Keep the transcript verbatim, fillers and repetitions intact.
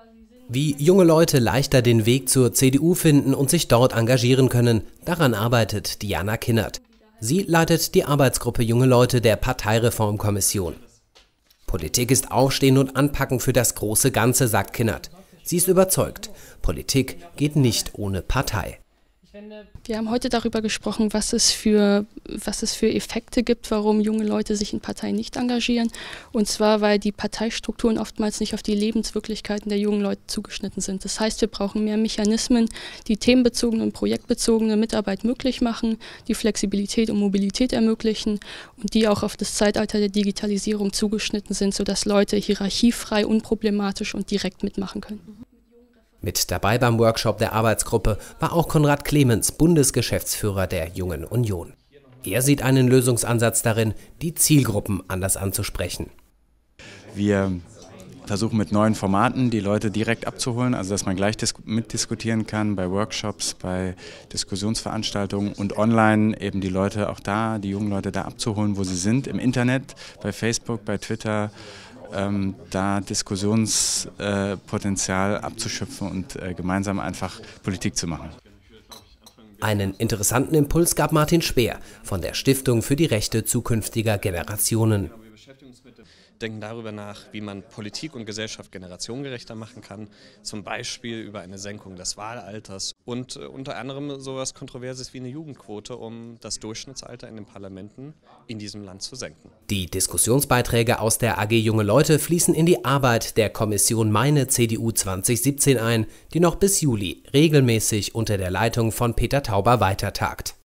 Wie junge Leute leichter den Weg zur C D U finden und sich dort engagieren können, daran arbeitet Diana Kinnert. Sie leitet die Arbeitsgruppe Junge Leute der Parteireformkommission. Politik ist Aufstehen und Anpacken für das große Ganze, sagt Kinnert. Sie ist überzeugt, Politik geht nicht ohne Partei. Wir haben heute darüber gesprochen, was es für, was es für Effekte gibt, warum junge Leute sich in Parteien nicht engagieren. Und zwar, weil die Parteistrukturen oftmals nicht auf die Lebenswirklichkeiten der jungen Leute zugeschnitten sind. Das heißt, wir brauchen mehr Mechanismen, die themenbezogene und projektbezogene Mitarbeit möglich machen, die Flexibilität und Mobilität ermöglichen und die auch auf das Zeitalter der Digitalisierung zugeschnitten sind, sodass Leute hierarchiefrei, unproblematisch und direkt mitmachen können. Mit dabei beim Workshop der Arbeitsgruppe war auch Konrad Clemens, Bundesgeschäftsführer der Jungen Union. Er sieht einen Lösungsansatz darin, die Zielgruppen anders anzusprechen. Wir versuchen mit neuen Formaten die Leute direkt abzuholen, also dass man gleich mitdiskutieren kann bei Workshops, bei Diskussionsveranstaltungen und online eben die Leute auch da, die jungen Leute da abzuholen, wo sie sind, im Internet, bei Facebook, bei Twitter, Ähm, da Diskussionspotenzial äh, abzuschöpfen und äh, gemeinsam einfach Politik zu machen. Einen interessanten Impuls gab Martin Speer von der Stiftung für die Rechte zukünftiger Generationen. Denken darüber nach, wie man Politik und Gesellschaft generationengerechter machen kann, zum Beispiel über eine Senkung des Wahlalters und äh, unter anderem sowas Kontroverses wie eine Jugendquote, um das Durchschnittsalter in den Parlamenten in diesem Land zu senken. Die Diskussionsbeiträge aus der A G Junge Leute fließen in die Arbeit der Kommission Meine C D U zwanzig siebzehn ein, die noch bis Juli regelmäßig unter der Leitung von Peter Tauber weitertagt.